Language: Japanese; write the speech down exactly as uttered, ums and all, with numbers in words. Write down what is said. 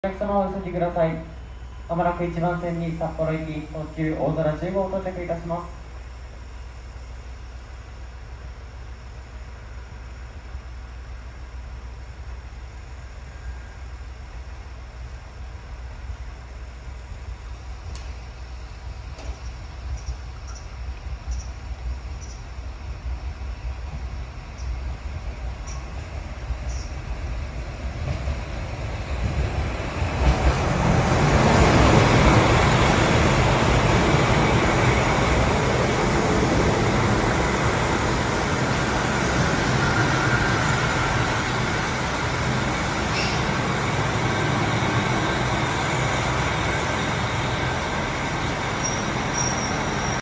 お客様お急ぎください。まもなくいちばん線に札幌行き特急大空じゅうご号到着いたします。